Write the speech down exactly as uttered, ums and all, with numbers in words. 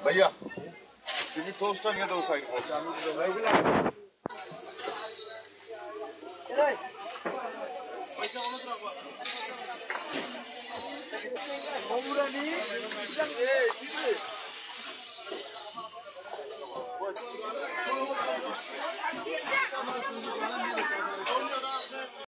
भैया तुम्ही टोस्ट आणि दो साइड को चालू दो भाई पैसा कोण राखवा